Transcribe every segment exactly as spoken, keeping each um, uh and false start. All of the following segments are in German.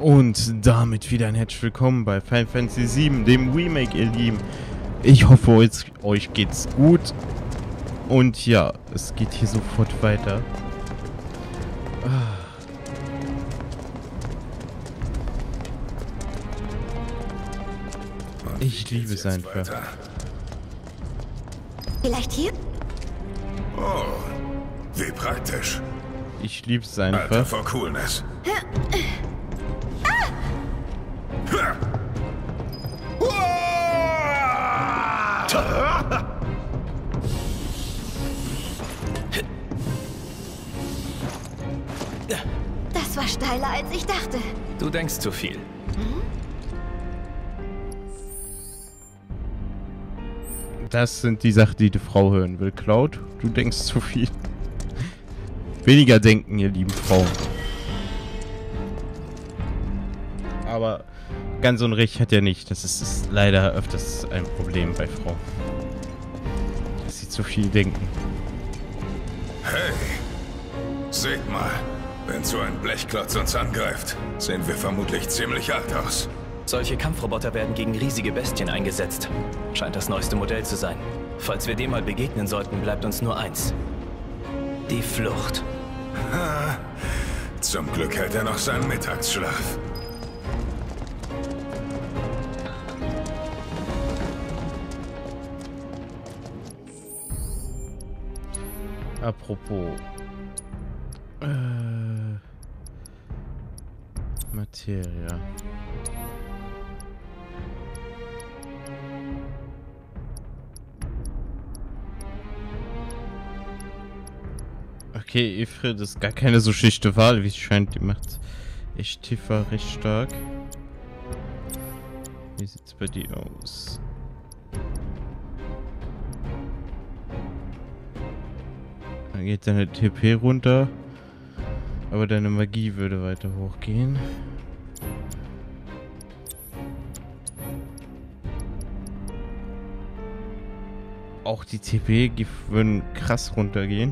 Und damit wieder ein herzlich willkommen bei Final Fantasy sieben, dem Remake, ihr Lieben. Ich hoffe, euch, euch geht's gut. Und ja, es geht hier sofort weiter. Ich liebe es einfach. Vielleicht hier? Oh, wie praktisch. Ich liebe es Alter einfach. vor Coolness. Das war steiler, als ich dachte. Du denkst zu viel. Das sind die Sachen, die die Frau hören will. Cloud, du denkst zu viel. Weniger denken, ihr lieben Frauen. Aber ganz unrecht hat er nicht. Das ist, ist leider öfters ein Problem bei Frauen. Dass sie zu viel denken. Hey, seht mal. Wenn so ein Blechklotz uns angreift, sehen wir vermutlich ziemlich alt aus. Solche Kampfroboter werden gegen riesige Bestien eingesetzt. Scheint das neueste Modell zu sein. Falls wir dem mal begegnen sollten, bleibt uns nur eins. Die Flucht. Ha, zum Glück hält er noch seinen Mittagsschlaf. Apropos. Äh, Materia. Okay, Ifrit ist gar keine so schlichte Wahl, wie es scheint. Die macht echt Tifa recht stark. Wie sieht's bei dir aus? Dann geht deine T P runter. Aber deine Magie würde weiter hochgehen. Auch die T P würden krass runtergehen.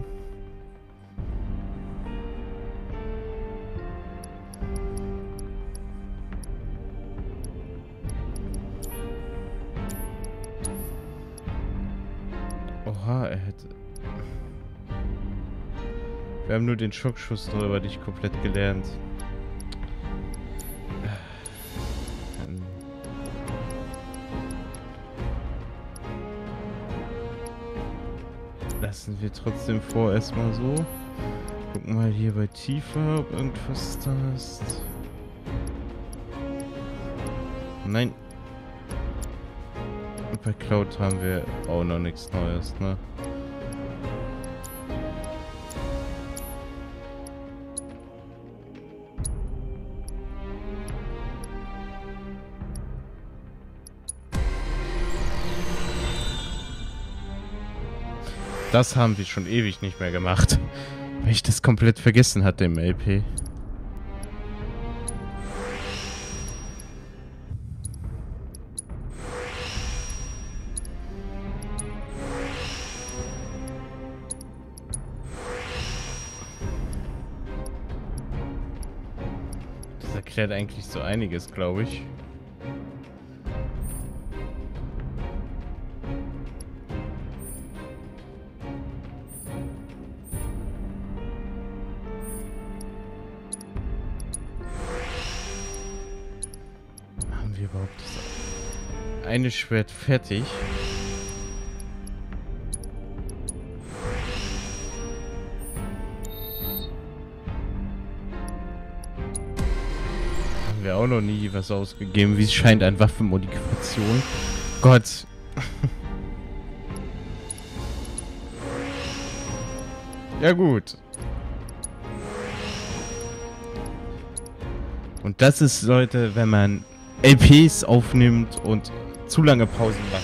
Oha, er hätte... Wir haben nur den Schockschuss drüber nicht komplett gelernt. Lassen wir trotzdem vor erstmal so. Gucken mal hier bei Tifa, ob irgendwas da ist. Nein. Und bei Cloud haben wir auch noch nichts Neues, ne? Das haben wir schon ewig nicht mehr gemacht, weil ich das komplett vergessen hatte im L P. Das erklärt eigentlich so einiges, glaube ich. Überhaupt das eine Schwert fertig. Haben wir auch noch nie was ausgegeben, wie es scheint, an Waffenmodifikation. Gott. Ja gut. Und das ist, Leute, wenn man L Ps aufnimmt und zu lange Pausen macht,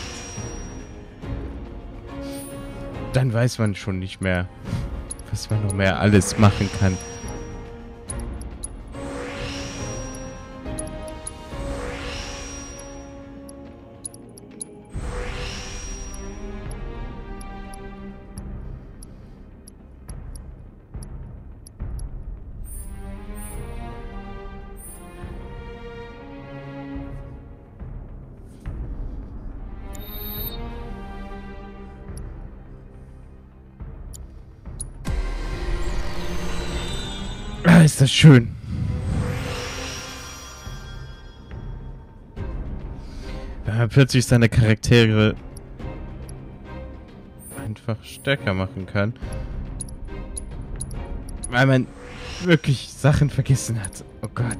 dann weiß man schon nicht mehr, was man noch mehr alles machen kann. Ah, ist das schön. Wenn man plötzlich seine Charaktere einfach stärker machen kann. Weil man wirklich Sachen vergessen hat. Oh Gott.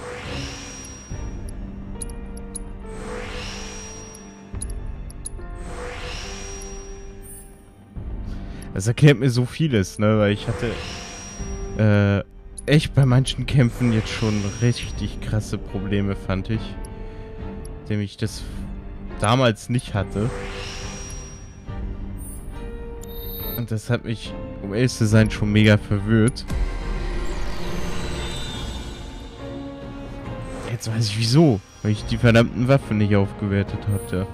Das erklärt mir so vieles, ne? Weil ich hatte äh, echt bei manchen Kämpfen jetzt schon richtig krasse Probleme, fand ich. Indem ich das damals nicht hatte. Und das hat mich, um ehrlich zu sein, schon mega verwirrt. Jetzt weiß ich wieso. Weil ich die verdammten Waffen nicht aufgewertet hatte.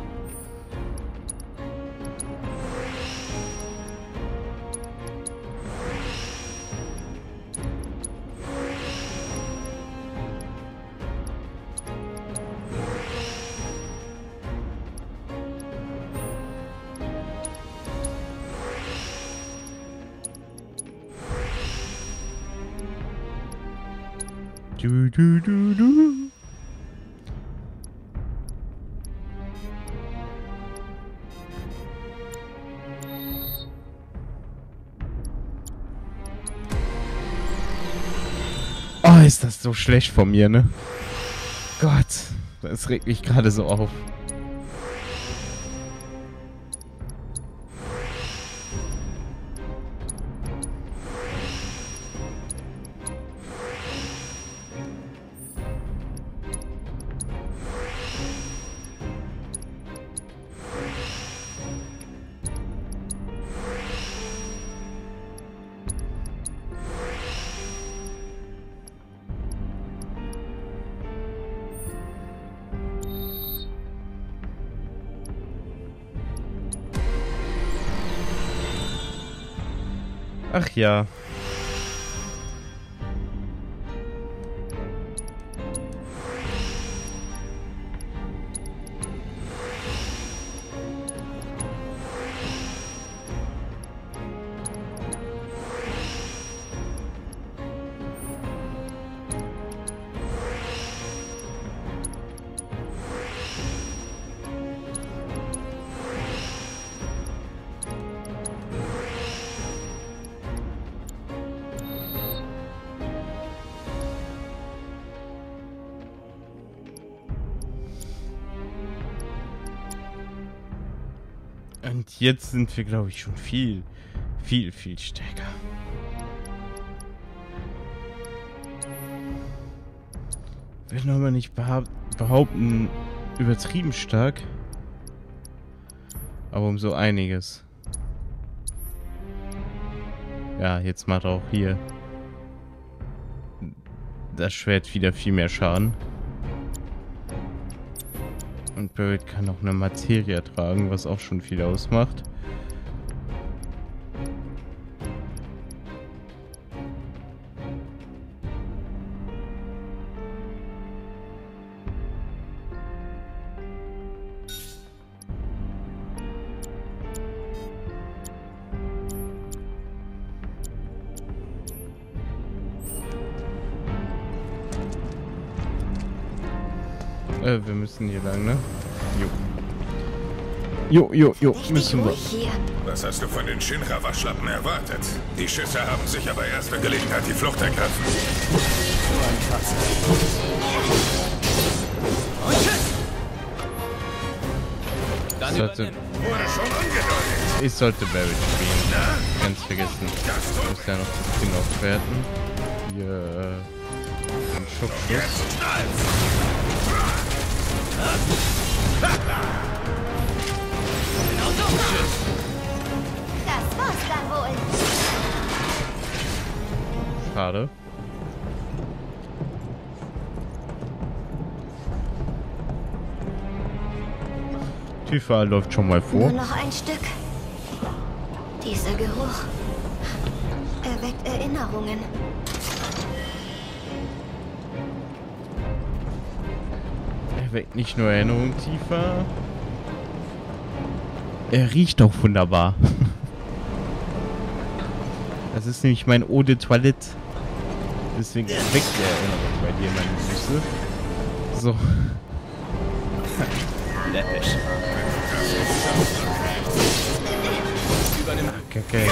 Du, du, du, du. Oh, ist das so schlecht von mir, ne? Gott, das regt mich gerade so auf. Ach ja. Und jetzt sind wir, glaube ich, schon viel, viel, viel stärker. Ich will aber nicht behaupten, übertrieben stark. Aber um so einiges. Ja, jetzt macht auch hier das Schwert wieder viel mehr Schaden. Und Barret kann auch eine Materie tragen, was auch schon viel ausmacht. Äh, wir müssen hier lang, ne? Jo. Jo, jo, jo, müssen wir. Was hast du von den Shinra-Waschlappen erwartet? Die Schüsse haben sich aber erst bei Gelegenheit die Flucht ergriffen. So ein Fass. Dann sollte, Wurde schon angedeutet. ich sollte Barret spielen. Ganz vergessen. Ich muss ja noch das Ding aufwerten. Hier, äh, ein Schutzschuss. Das war's dann wohl. Schade. Tifa läuft schon mal vor. Nur noch ein Stück. Dieser Geruch erweckt Erinnerungen. Er weckt nicht nur Erinnerungen, Tifa. Er riecht auch wunderbar. Das ist nämlich mein Eau de Toilette. Deswegen weckt die Erinnerung bei dir, meine Süße. So. Läppisch. Übernimm. Kacke.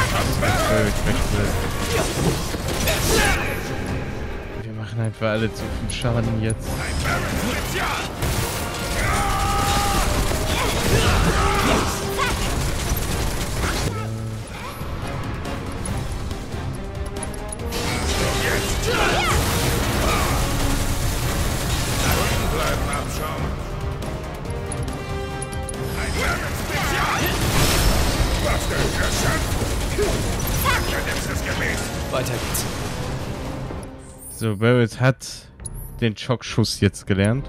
Wir machen einfach alle zu viel Schaden jetzt. Weiter geht's. So, Barrett hat den Schockschuss jetzt gelernt.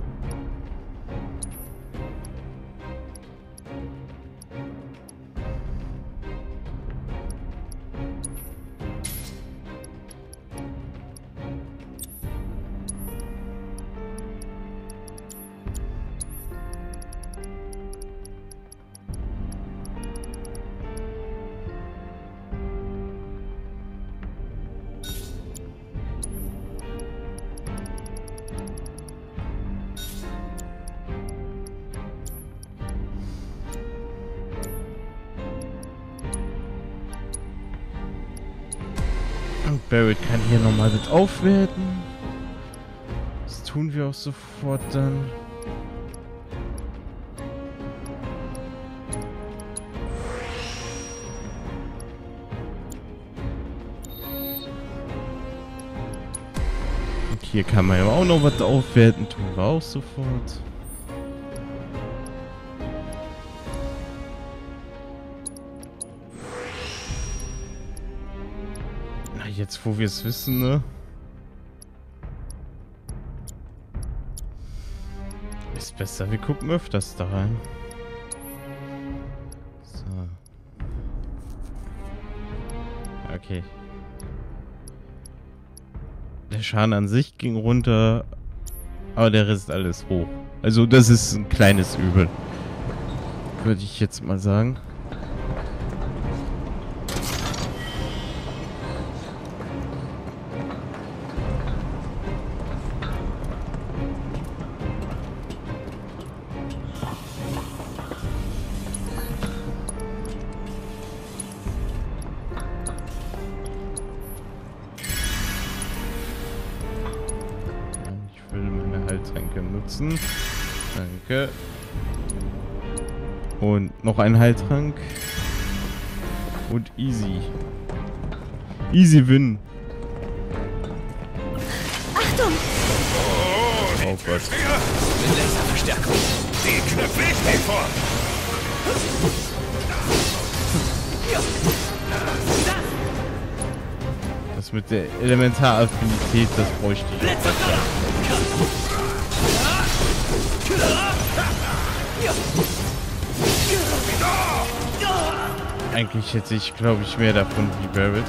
Und Barrett kann hier nochmal mit aufwerten. Das tun wir auch sofort dann. Und hier kann man ja auch noch was aufwerten. Tun wir auch sofort. Jetzt, wo wir es wissen, ne? Ist besser, wir gucken öfters da rein. So. Okay. Der Schaden an sich ging runter, aber der Rest alles hoch. Also das ist ein kleines Übel. Würde ich jetzt mal sagen. Heiltränke nutzen. Danke. Und noch ein Heiltrank. Und easy. Easy win. Achtung! Oh, Oh Gott. Mit Laserverstärkung. Die knüpfe ich dir vor. Das mit der Elementaraffinität, das bräuchte ich. Eigentlich hätte ich, glaube ich, mehr davon wie Barrett.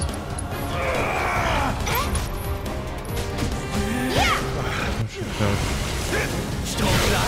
Stromschlag.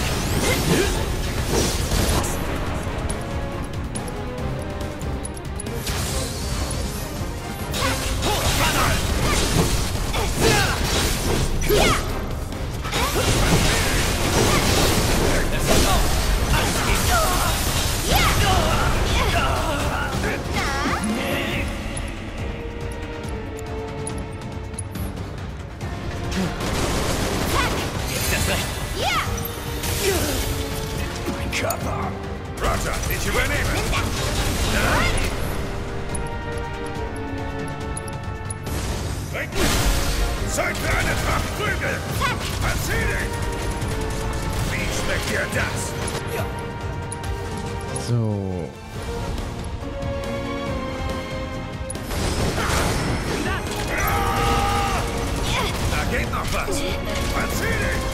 Mein Körper. Roger, ich übernehme. Zeit für eine Tracht Prügel. Verzieh dich. Wie schmeckt dir das? So. Da geht noch was. Verzieh dich.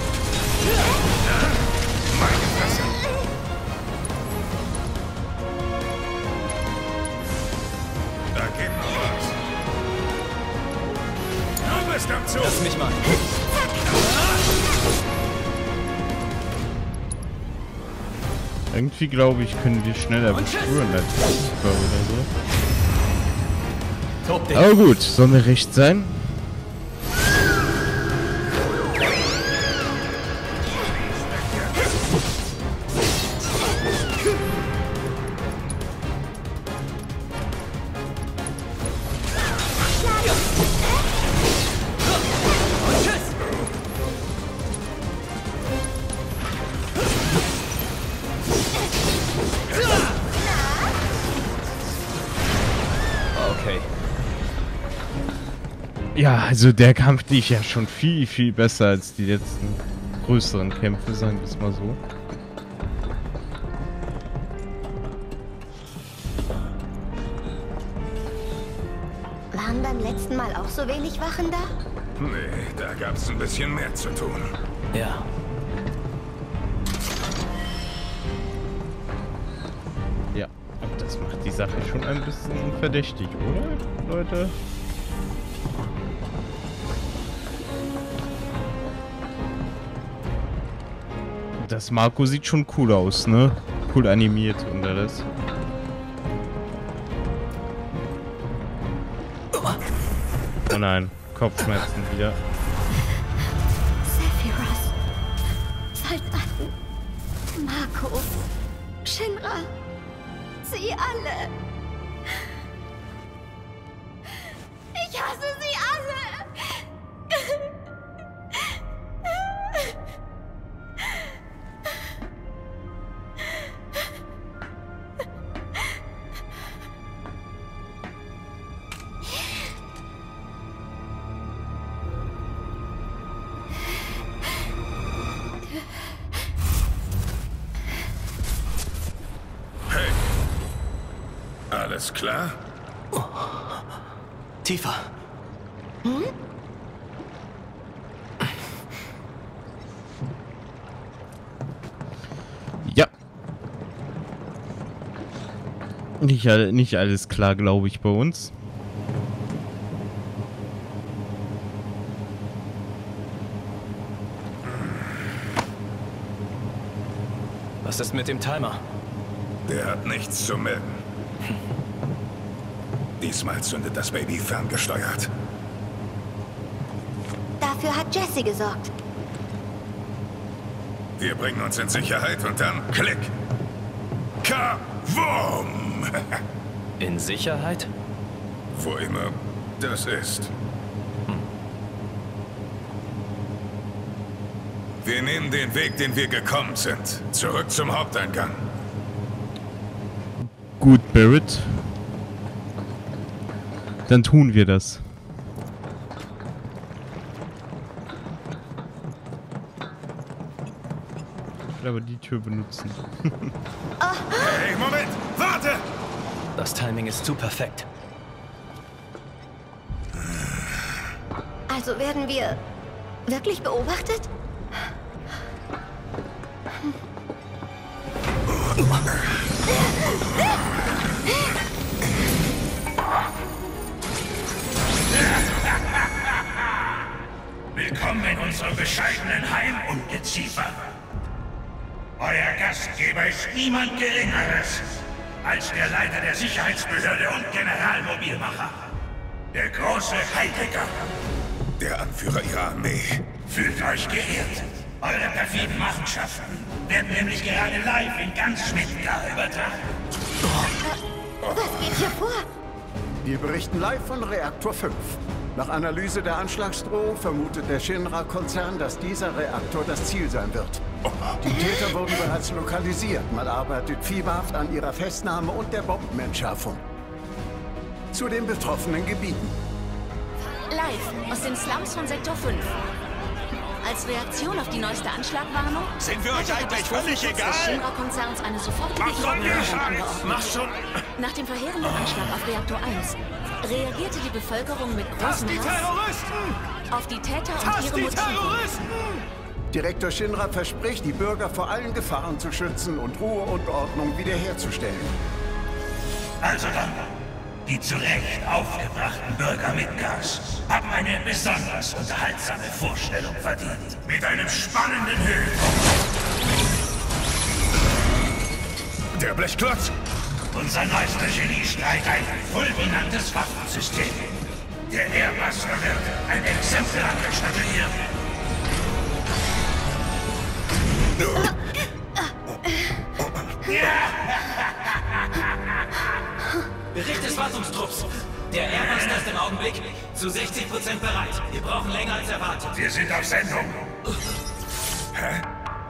Meine Fresse. Da geht noch was. Du bist am Zug. Lass mich mal. Irgendwie glaube ich, können wir schneller beschwören als Super oder so. Top dich. Aber gut, soll mir recht sein. Ja, also der Kampf lief ja schon viel, viel besser als die letzten größeren Kämpfe, sagen wir es mal so. Waren beim letzten Mal auch so wenig Wachen da? Nee, da gab's ein bisschen mehr zu tun. Ja. Ja, und das macht die Sache schon ein bisschen verdächtig, oder, Leute? Das Marco sieht schon cool aus, ne? Cool animiert und alles. Oh nein, Kopfschmerzen wieder. Sephiroth, Soldaten, Marco, Shinra, sie alle. Ich hasse sie alle. Alles klar? Tifa. Hm? Ja. Nicht, all- nicht alles klar, glaube ich, bei uns. Was ist mit dem Timer? Der hat nichts zu melden. Diesmal zündet das Baby ferngesteuert. Dafür hat Jessie gesorgt. Wir bringen uns in Sicherheit und dann Klick. Kavum! In Sicherheit? Wo immer das ist. Wir nehmen den Weg, den wir gekommen sind. Zurück zum Haupteingang. Gut, Barrett. Dann tun wir das. Ich will aber die Tür benutzen. Hey, Moment! Warte! Das Timing ist zu perfekt. Also werden wir wirklich beobachtet? Willkommen in unserem bescheidenen Heim, Ungeziefer. Euer Gastgeber ist niemand Geringeres als der Leiter der Sicherheitsbehörde und Generalmobilmacher, der große Heidegger. Der Anführer ihrer Armee. Fühlt euch geehrt. Eure perfiden Machenschaften werden nämlich gerade live in ganz Midgar übertragen. Was geht hier vor? Wir berichten live von Reaktor fünf. Nach Analyse der Anschlagsdrohung vermutet der Shinra-Konzern, dass dieser Reaktor das Ziel sein wird. Die Täter wurden bereits lokalisiert. Man arbeitet fieberhaft an ihrer Festnahme und der Bombenentschärfung. Zu den betroffenen Gebieten. Live aus den Slums von Sektor fünf. Als Reaktion auf die neueste Anschlagwarnung Sind wir euch eigentlich völlig des egal? Shinra-Konzerns eine sofortige Was sollen wir Evakuierung sagen? angeordnet. Mach schon! Nach dem verheerenden Anschlag auf Reaktor eins reagierte die Bevölkerung mit Das großem die Hass Terroristen! auf die Täter und Das ihre die Motive. Terroristen! Direktor Shinra verspricht, die Bürger vor allen Gefahren zu schützen und Ruhe und Ordnung wiederherzustellen. Also dann, die zu Recht aufgebrachten Bürger Midgars haben eine besonders unterhaltsame Vorstellung verdient. Mit einem spannenden Höhepunkt. Der Blechklotz? Unser neuester Geniestreich, ein fulminantes Waffensystem. Der Airbuster wird ein Exemplar statuieren. Bericht des Wartungstrupps. Der Airbuster ist im Augenblick zu sechzig Prozent bereit. Wir brauchen länger als erwartet. Wir sind auf Sendung. Hä?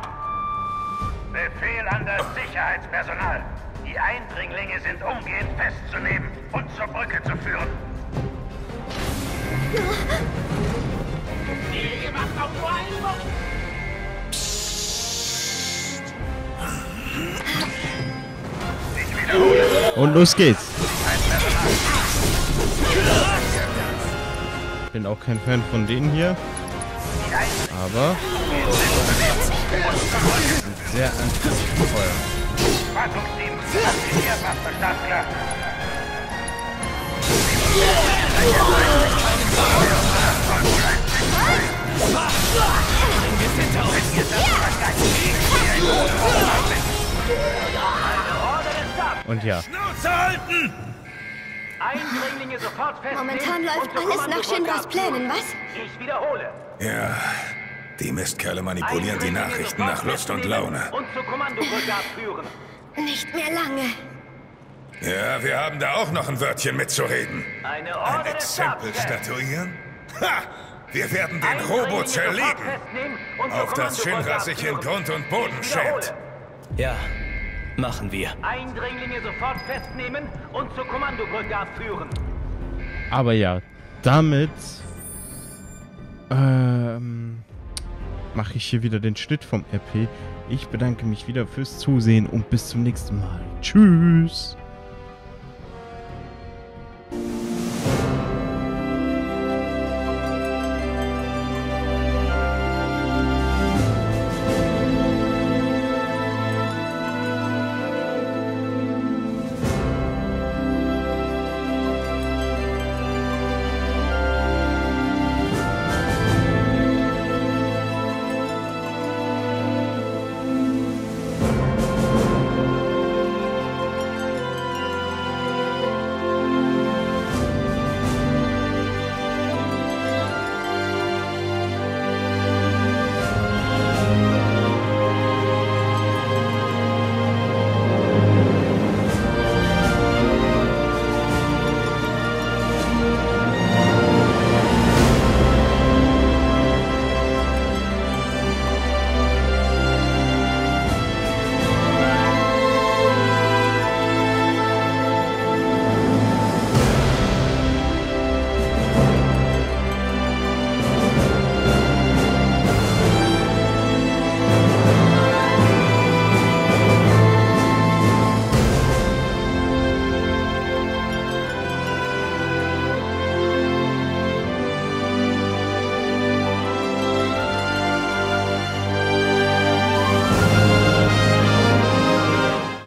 Befehl an das Sicherheitspersonal. Die Eindringlinge sind umgehend festzunehmen und zur Brücke zu führen. Und los geht's. Ich bin auch kein Fan von denen hier. Aber sind sehr anfällig für Feuer. Und ja. Momentan läuft alles nach Shinras Plänen, was? Ich wiederhole. Ja, die Mistkerle manipulieren die Nachrichten nach Lust und Laune. Und zur Kommandobrücke abführen. Nicht mehr lange. Ja, wir haben da auch noch ein Wörtchen mitzureden. Eine Ein Order des Exempel Stabschefs. statuieren? Ha! Wir werden den Robo zerlegen, auf das Shinra sich in Grund und Boden schämt. Ja, machen wir. Eindringlinge sofort festnehmen und zur Kommandobrücke abführen. Aber ja, damit ähm, mache ich hier wieder den Schnitt vom R P. Ich bedanke mich wieder fürs Zusehen und bis zum nächsten Mal. Tschüss!